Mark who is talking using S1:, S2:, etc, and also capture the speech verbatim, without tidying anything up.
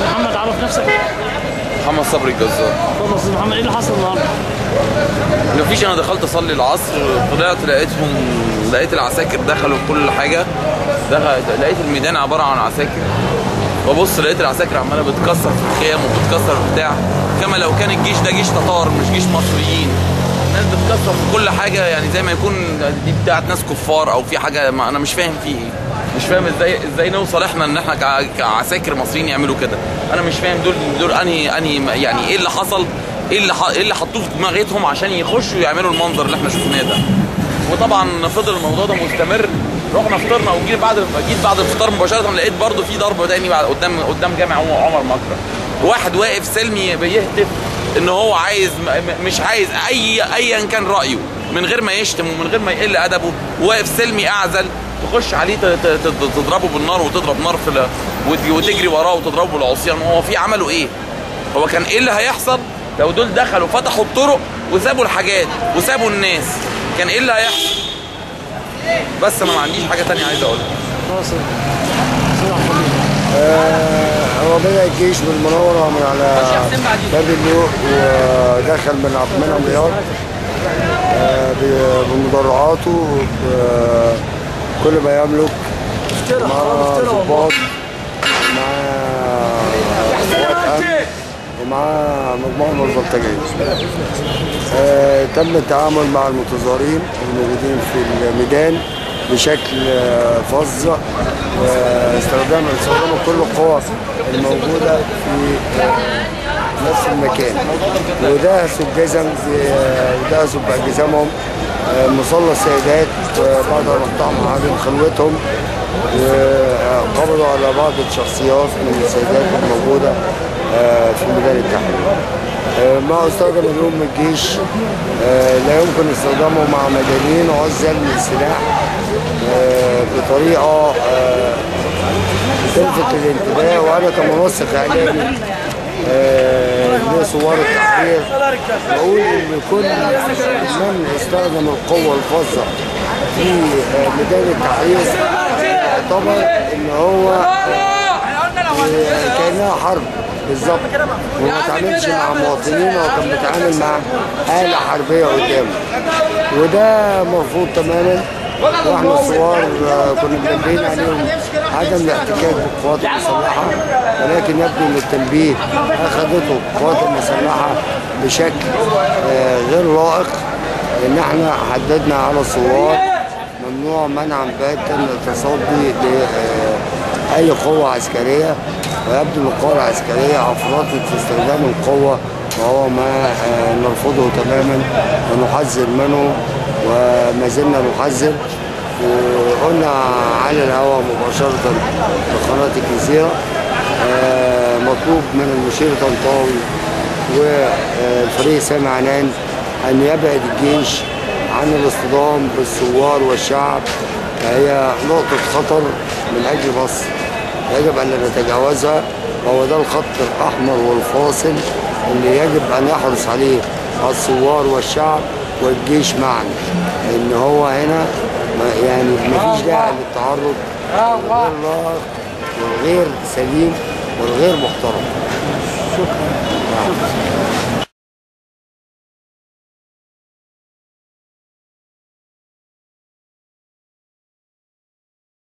S1: محمد، عرف نفسك.
S2: محمد صبري الجزار.
S1: اتفضل يا استاذ محمد، ايه اللي حصل النهارده؟
S2: مفيش، انا دخلت اصلي العصر، طلعت لقيتهم، لقيت العساكر دخلوا كل حاجه، دخل لقيت الميدان عباره عن عساكر، ببص لقيت العساكر عماله بتكسر في الخيام وبتكسر في بتاع، كما لو كان الجيش ده جيش تتار مش جيش مصريين. الناس بتكسر في كل حاجه، يعني زي ما يكون دي بتاعت ناس كفار او في حاجه، ما انا مش فاهم فيه ايه، مش فاهم ازاي ازاي نوصل احنا ان احنا كعساكر مصريين يعملوا كده. انا مش فاهم دول دول انهي انهي يعني ايه اللي حصل، ايه اللي ايه اللي حطوه في دماغتهم عشان يخشوا يعملوا المنظر اللي احنا شفناه ده. وطبعا فضل الموضوع ده مستمر، رحنا فطرنا وجيت بعد جيت بعد الفطار مباشره لقيت برده في ضرب تاني بعد قدام قدام جامع عمر مكرم. واحد واقف سلمي بيهتف ان هو عايز مش عايز اي ايا كان رايه، من غير ما يشتم ومن غير ما يقل ادبه، واقف سلمي اعزل، تخش عليه تضربه بالنار وتضرب نار في وتجري وراه وتضربه بالعصيان. هو في عملوا ايه؟ هو كان ايه اللي هيحصل لو دول دخلوا فتحوا الطرق وسابوا الحاجات وسابوا الناس؟ كان ايه اللي هيحصل؟ بس انا ما عنديش حاجه ثانيه عايز اقولها.
S3: هو بدأ الجيش بالمناورة من على باب اللوق ودخل من عبد المنعم رياض بمدرعاته بكل ما يملك، مع ضباط، مع قوات أمن، ومع مجموعة من البلطجية. تم التعامل مع المتظاهرين الموجودين في الميدان بشكل فظ، واستخدام استخدام كل القوى الموجوده في نفس المكان، ودهسوا بجزم ودهسوا باجزامهم مصلى السيدات بعد ان اقتحموا عليهم خلوتهم، وقبضوا على بعض الشخصيات من السيدات الموجوده في ميدان التحرير. ما استخدم اليوم الجيش لا يمكن استخدامه مع مدنيين عزل للسلاح بطريقه تلفت الانتباه. وانا كمنسق اعلامي لصور التحرير بقول ان كل من استخدم القوه الفظه في ميدان التحرير يعتبر ان هو كانها حرب بالظبط، وما تعاملش مع مواطنين، وكان بيتعامل مع آلة حربية قدامه، وده مرفوض تماما. واحنا الثوار كنا منبهين عليهم عدم الاحتكاك بالقوات المسلحة، ولكن يبدو ان التنبيه اخذته القوات المسلحة بشكل غير لائق، ان احنا حددنا على الثوار ممنوع منعا باتا التصدي لأي قوة عسكرية، ويبدو ان القوى العسكريه افرطت في استخدام القوه، وهو ما نرفضه تماما ونحذر منه، وما زلنا نحذر. وقلنا على الهواء مباشره بقناه الجزيره مطلوب من المشير طنطاوي والفريق سامي عنان ان يبعد الجيش عن الاصطدام بالثوار والشعب، فهي نقطه خطر من اجل مصر يجب أن نتجاوزها، وهو ده الخط الأحمر والفاصل اللي يجب أن يحرص عليه الثوار والشعب والجيش معا، لأن هو هنا يعني مفيش داعي للتعرض الغير لائق والغير سليم والغير محترم.
S1: شكرا.